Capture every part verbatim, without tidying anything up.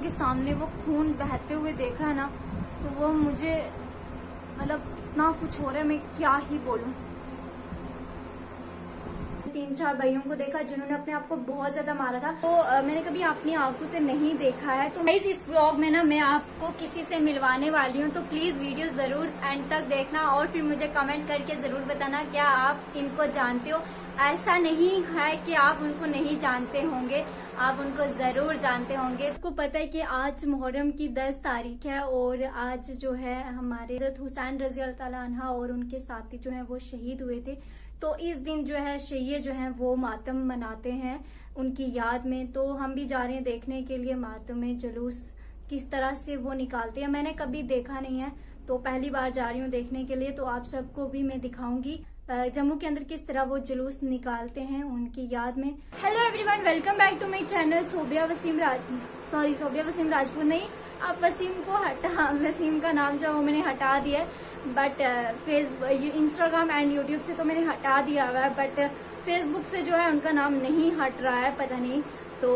के सामने वो खून बहते हुए देखा है ना, तो वो मुझे मतलब इतना कुछ हो रहा है, मैं क्या ही बोलूं। तीन चार भाइयों को देखा जिन्होंने अपने आप को बहुत ज्यादा मारा था, तो आ, मैंने कभी अपनी आंखों से नहीं देखा है। तो गाइस इस व्लॉग में ना मैं आपको किसी से मिलवाने वाली हूँ, तो प्लीज वीडियो जरूर एंड तक देखना और फिर मुझे कमेंट करके जरूर बताना क्या आप इनको जानते हो। ऐसा नहीं है कि आप उनको नहीं जानते होंगे, आप उनको जरूर जानते होंगे। आपको पता है कि आज मुहर्रम की दस तारीख है और आज जो है हमारे हज़रत हुसैन रजी अल्लाह ताला अन्हा और उनके साथी जो है वो शहीद हुए थे। तो इस दिन जो है शैये जो है वो मातम मनाते हैं उनकी याद में। तो हम भी जा रहे हैं देखने के लिए मातम में जुलूस किस तरह से वो निकालते हैं। मैंने कभी देखा नहीं है, तो पहली बार जा रही हूँ देखने के लिए। तो आप सबको भी मैं दिखाऊंगी जम्मू के अंदर किस तरह वो जुलूस निकालते हैं उनकी याद में। Hello everyone, welcome back to my channel Sobia Waseem Raj sorry Sobia Waseem Rajput नहीं, आप वसीम को हटा वसीम का नाम जो है वो मैंने हटा दिया है, but Facebook Instagram and YouTube से तो मैंने हटा दिया हुआ है, बट फेसबुक से जो है उनका नाम नहीं हट रहा है, पता नहीं। तो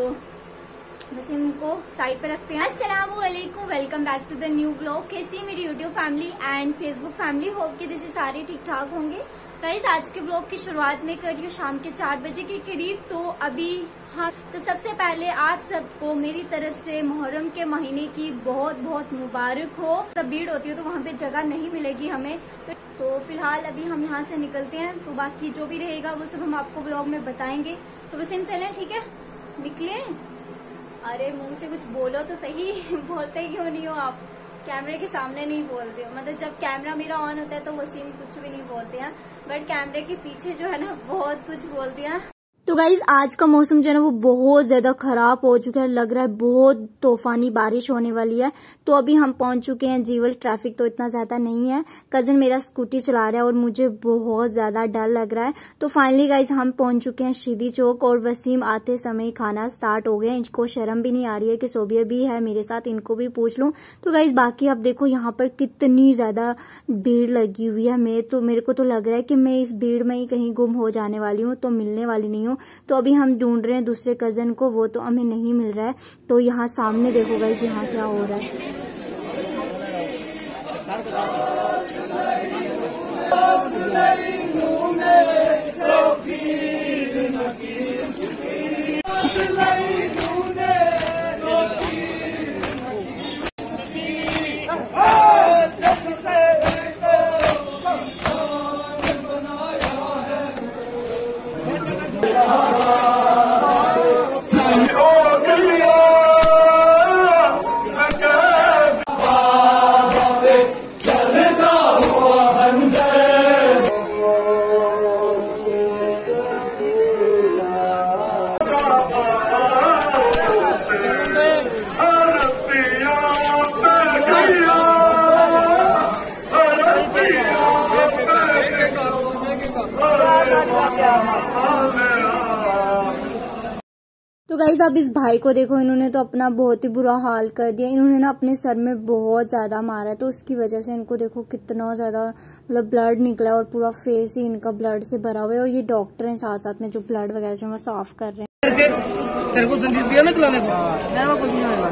वसीम को साइड पे रखते हैं। अस्सलाम वालेकुम, welcome back to the new blog. कैसी मेरी YouTube family and Facebook family, hope कि जैसे सारे ठीक ठाक होंगे। गाइस आज के ब्लॉग की शुरुआत में कर रही हूँ शाम के चार बजे के करीब। तो अभी हाँ, तो सबसे पहले आप सबको मेरी तरफ से मुहर्रम के महीने की बहुत बहुत मुबारक हो। तब भीड़ होती है तो वहाँ पे जगह नहीं मिलेगी हमें, तो, तो फिलहाल अभी हम यहाँ से निकलते हैं। तो बाकी जो भी रहेगा वो सब हम आपको ब्लॉग में बताएंगे। तो वैसे हम चलें, ठीक है, निकले। अरे मुंह से कुछ बोलो तो सही बोलते क्यों नहीं हो आप? कैमरे के सामने नहीं बोलते हो, मतलब जब कैमरा मेरा ऑन होता है तो वसीम कुछ भी नहीं बोलते हैं, बट कैमरे के पीछे जो है ना बहुत कुछ बोलते हैं। तो गाइज आज का मौसम जो है ना वो बहुत ज्यादा खराब हो चुका है, लग रहा है बहुत तूफानी बारिश होने वाली है। तो अभी हम पहुंच चुके हैं जीवल, ट्रैफिक तो इतना ज्यादा नहीं है। कजन मेरा स्कूटी चला रहा है और मुझे बहुत ज्यादा डर लग रहा है। तो फाइनली गाइज हम पहुंच चुके हैं शीदी चौक और वसीम आते समय खाना स्टार्ट हो गया। इनको शर्म भी नहीं आ रही है कि सोबिया भी है मेरे साथ, इनको भी पूछ लूं। तो गाइज बाकी आप देखो यहाँ पर कितनी ज्यादा भीड़ लगी हुई है। मैं तो मेरे को तो लग रहा है कि मैं इस भीड़ में ही कहीं गुम हो जाने वाली हूँ, तो मिलने वाली नहीं हूँ। तो अभी हम ढूंढ रहे हैं दूसरे कजन को, वो तो हमें नहीं मिल रहा है। तो यहाँ सामने देखो गाइस यहाँ क्या हो रहा है। तो गाइज अब इस भाई को देखो, इन्होंने तो अपना बहुत ही बुरा हाल कर दिया। इन्होंने ना अपने सर में बहुत ज्यादा मारा है, तो उसकी वजह से इनको देखो कितना ज्यादा मतलब ब्लड निकला है और पूरा फेस ही इनका ब्लड से भरा हुआ है। और ये डॉक्टर हैं साथ साथ में जो ब्लड वगैरह जो वो साफ कर रहे हैं। तेरे को दिया ना चलाने को?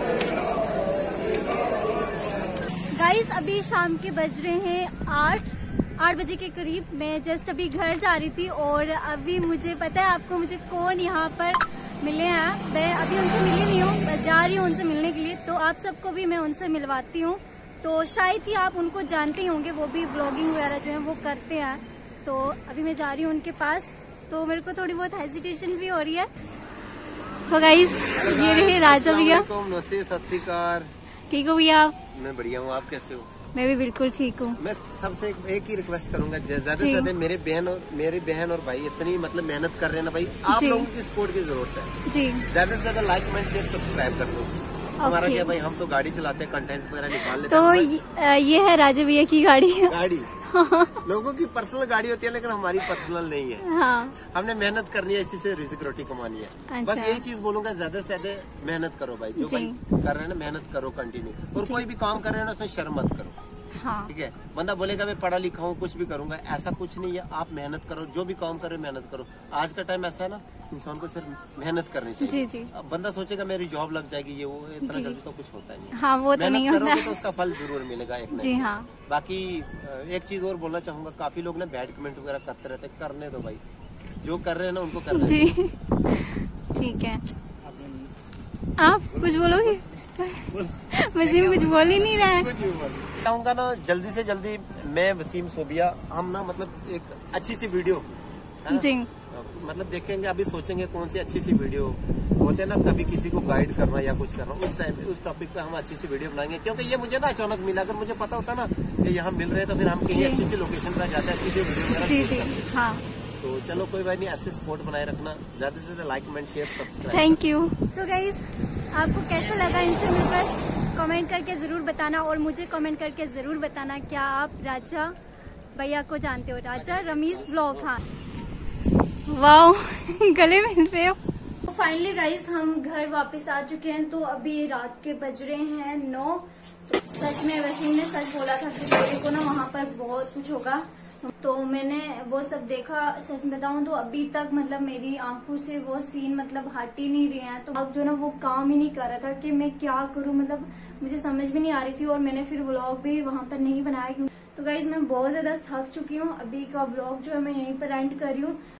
गाइज अभी शाम के बज रहे हैं आठ आठ बजे के करीब। मैं जस्ट अभी घर जा रही थी और अभी मुझे पता है आपको मुझे कौन यहाँ पर मिले हैं। मैं अभी उनसे मिली नहीं हूँ, मैं जा रही हूँ उनसे मिलने के लिए। तो आप सबको भी मैं उनसे मिलवाती हूँ। तो शायद ही आप उनको जानते ही होंगे, वो भी ब्लॉगिंग वगैरह जो है वो करते हैं। तो अभी मैं जा रही हूँ उनके पास। तो मेरे को थोड़ी बहुत हेजिटेशन भी हो रही है। तो गाइस ये रहे राजा भैया। सत श्री अकाल। ठीक हो भैया आप? मैं बढ़िया हूँ, आप कैसे हो? मैं भी बिल्कुल ठीक हूँ। मैं सबसे एक, एक ही रिक्वेस्ट करूंगा, ज्यादा से ज्यादा मेरे बहन और मेरे बहन और भाई इतनी मतलब मेहनत कर रहे हैं ना भाई, आप लोगों की सपोर्ट की जरूरत है जी। ज्यादा से ज्यादा लाइक कमेंट शेयर सब्सक्राइब कर दो। हमारा क्या भाई, हम तो गाड़ी चलाते हैं, कंटेंट वगैरह निकाल लेते हैं। तो ये है राजा भैया की गाड़ी। गाड़ी लोगों की पर्सनल गाड़ी होती है, लेकिन हमारी पर्सनल नहीं है। हाँ। हमने मेहनत करनी है, इसी से रिज़्क रोटी कमानी है। अच्छा। बस यही चीज बोलूंगा, ज्यादा से ज्यादा मेहनत करो भाई, जो भाई कर रहे हैं ना मेहनत करो कंटिन्यू। और कोई भी काम कर रहे हैं ना उसमें शर्म मत करो। हाँ। ठीक है, बंदा बोलेगा मैं पढ़ा लिखा हूँ कुछ भी करूंगा, ऐसा कुछ नहीं है। आप मेहनत करो, जो भी काम करो मेहनत करो। आज का टाइम ऐसा ना, इंसान को सिर्फ मेहनत करनी चाहिए। जी जी। अब बंदा सोचेगा मेरी जॉब लग जाएगी, ये वो इतना जल्दी तो कुछ होता नहीं। हाँ वो तो नहीं होता तो उसका फल जरूर मिलेगा एक जी हाँ। बाकी एक चीज और बोलना चाहूंगा, काफी लोग ना बैड कमेंट वगैरह करते रहते, करने दो भाई, जो कर रहे हैं ना उनको करना जी। ठीक है, आप कुछ बोलोगे? वसीम कुछ बोल ही नहीं रहा है। चाहूंगा ना जल्दी से जल्दी मैं वसीम सोबिया, हम ना मतलब एक अच्छी सी वीडियो जी मतलब देखेंगे, अभी सोचेंगे कौन सी अच्छी सी वीडियो होते हैं ना, कभी किसी को गाइड करना या कुछ करना, उस टाइम पे उस टॉपिक पे हम अच्छी सी वीडियो बनाएंगे। क्योंकि ये मुझे ना अचानक मिला, अगर मुझे पता होता ना कि यहाँ मिल रहे हैं तो फिर हम कहीं अच्छी सी लोकेशन पर जाते हैं, अच्छी सी वीडियो जी जी हाँ। तो चलो कोई बात नहीं, ऐसे सपोर्ट बनाए रखना, ज्यादा से ज्यादा like comment share subscribe. Thank you. तो गाइस आपको कैसा लगा इनसे मिलकर कमेंट करके जरूर बताना, और मुझे कमेंट करके जरूर बताना क्या आप राजा भैया को जानते हो, राजा रमीज व्लॉग। हाँ वाओ गले मिल रहे हो। तो फाइनली गाइस हम घर वापस आ चुके हैं, तो अभी रात के बज रहे हैं नौ। तो सच में वसीम ने सच बोला था कि मेरे को ना वहाँ पर बहुत कुछ होगा, तो मैंने वो सब देखा। सच बताऊं तो अभी तक मतलब मेरी आंखों से वो सीन मतलब हट ही नहीं रहे हैं, तो अब जो ना वो काम ही नहीं कर रहा था कि मैं क्या करूं, मतलब मुझे समझ भी नहीं आ रही थी। और मैंने फिर व्लॉग भी वहां पर नहीं बनाया क्योंकि तो गाइज मैं बहुत ज्यादा थक चुकी हूँ। अभी का व्लॉग जो है मैं यहीं पर एंड कर रही हूँ।